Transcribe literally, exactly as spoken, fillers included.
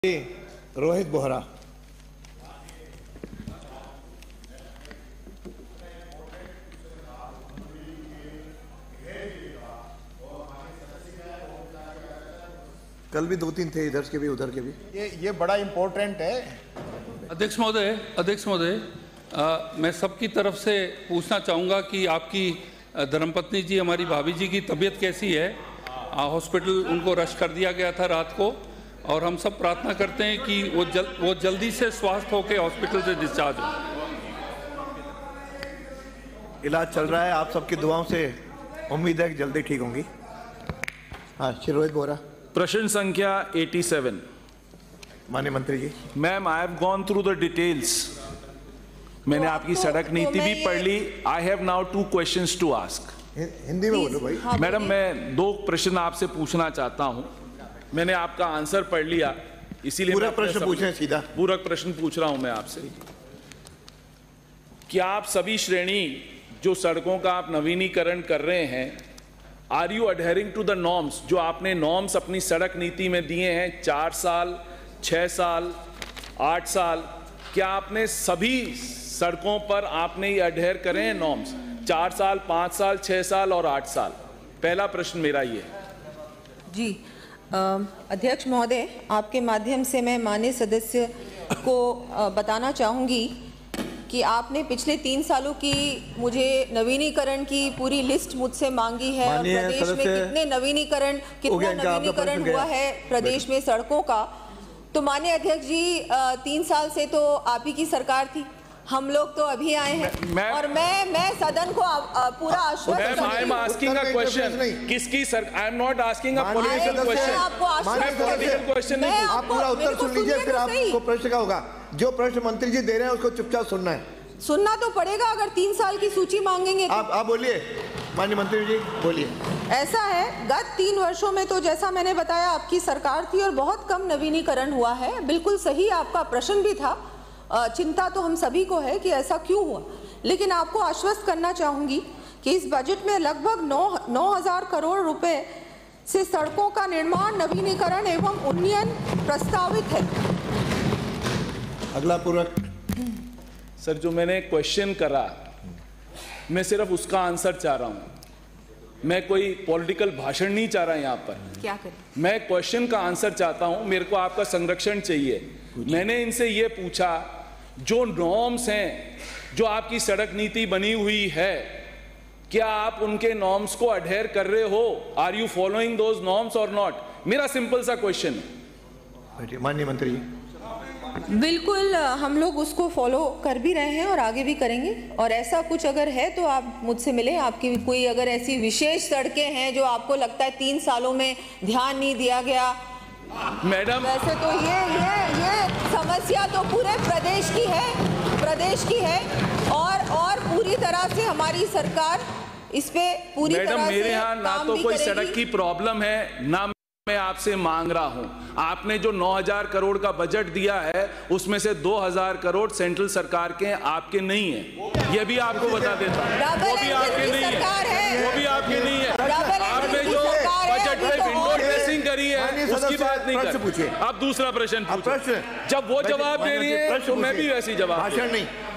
रोहित बोहरा। कल भी दो तीन थे, इधर के भी उधर के भी। ये ये बड़ा इम्पोर्टेंट है। अध्यक्ष महोदय अध्यक्ष महोदय मैं सबकी तरफ से पूछना चाहूँगा कि आपकी धर्मपत्नी जी, हमारी भाभी जी की तबीयत कैसी है? हॉस्पिटल उनको रश कर दिया गया था रात को, और हम सब प्रार्थना करते हैं कि वो जल, वो जल्दी से स्वस्थ होकर हॉस्पिटल से डिस्चार्ज हो। इलाज चल रहा है, आप सबकी दुआओं से उम्मीद है कि जल्दी ठीक होंगी। हाँ, श्री रोहित बोहरा। प्रश्न संख्या सत्तासी। माननीय मंत्री ji. Ma'am, I have gone through the details. मैंने तो आपकी तो, सड़क तो नीति भी पढ़ ली। I have now two questions to ask. Hindi में बोलो भाई। हाँ, मैडम, मैं दो प्रश्न आपसे पूछना चाहता हूं। मैंने आपका आंसर पढ़ लिया, इसीलिए पूरा मैं प्रश्न पूछें सीधा। पूरा प्रश्न पूछ रहा हूं मैं आपसे। क्या आप सभी श्रेणी जो सड़कों का आप नवीनीकरण कर रहे हैं, are you adhering to the norms? जो आपने नॉर्म्स अपनी सड़क नीति में दिए हैं, चार साल, छह साल, आठ साल, क्या आपने सभी सड़कों पर आपने ये अडहेर करें हैं नॉर्म्स? चार साल, पाँच साल, छह साल और आठ साल। पहला प्रश्न मेरा ये। जी अध्यक्ष महोदय, आपके माध्यम से मैं माननीय सदस्य को बताना चाहूँगी कि आपने पिछले तीन सालों की मुझे नवीनीकरण की पूरी लिस्ट मुझसे मांगी है। प्रदेश में कितने नवीनीकरण कितना नवीनीकरण हुआ है प्रदेश में सड़कों का। तो माननीय अध्यक्ष जी, तीन साल से तो आप ही की सरकार थी, हम लोग तो अभी आए हैं। मैं, और मैं मैं सदन को आ, आ, पूरा आश्वस्त I am asking a question. किसकी sir? I am not asking a political question. आपको पॉलिटिकल क्वेश्चन नहीं। आप पूरा उत्तर सुन लीजिए, फिर आपको प्रश्न का होगा। जो प्रश्न मंत्री जी दे रहे हैं उसको चुपचाप सुनना है। सुनना तो पड़ेगा, अगर तीन साल की सूची मांगेंगे तो। आप आप बोलिए माननीय मंत्री जी, बोलिए। ऐसा है, गत तीन वर्षों में तो जैसा मैंने बताया आपकी सरकार थी और बहुत कम नवीनीकरण हुआ है। बिल्कुल सही आपका प्रश्न भी था। चिंता तो हम सभी को है कि ऐसा क्यों हुआ, लेकिन आपको आश्वस्त करना चाहूंगी कि इस बजट में लगभग नौ नौ हजार करोड़ रुपए से सड़कों का निर्माण, नवीनीकरण एवं उन्नयन प्रस्तावित है। अगला पूरक। सर, जो मैंने क्वेश्चन करा, मैं सिर्फ उसका आंसर चाह रहा हूं। मैं कोई पॉलिटिकल भाषण नहीं चाह रहा यहाँ पर। क्या करें? मैं क्वेश्चन का आंसर चाहता हूं। मेरे को आपका संरक्षण चाहिए। मैंने इनसे ये पूछा, जो नॉर्म्स हैं, जो आपकी सड़क नीति बनी हुई है, क्या आप उनके नॉर्म्स को अडहेर कर रहे हो? Are you following those norms और नॉट? मेरा सिंपल सा क्वेश्चन है। माननीय मंत्री। बिल्कुल, हम लोग उसको फॉलो कर भी रहे हैं और आगे भी करेंगे। और ऐसा कुछ अगर है तो आप मुझसे मिलें। आपकी कोई अगर ऐसी विशेष सड़कें हैं जो आपको लगता है तीन सालों में ध्यान नहीं दिया गया, मैडम, वैसे तो ये ये ये समस्या तो पूरे प्रदेश की है, प्रदेश की है। और और पूरी तरह से हमारी सरकार इस पे पूरी तरह से मैडम, मेरे यहाँ ना तो कोई सड़क की प्रॉब्लम है, ना मैं आपसे मांग रहा हूं। आपने जो नौ हजार करोड़ का बजट दिया है, उसमें से दो हजार करोड़ सेंट्रल सरकार के, आपके नहीं है। ये भी आपको बता देता हूं, वो भी आपके नहीं है, वो भी आपके नहीं है। आपने जो बजट में विंडो ड्रेसिंग करी है, उसकी बात नहीं कर। अब दूसरा प्रश्न पूछो। जब वो जवाब दे रही है तो मैं भी वैसी जवाब। भाषण नहीं।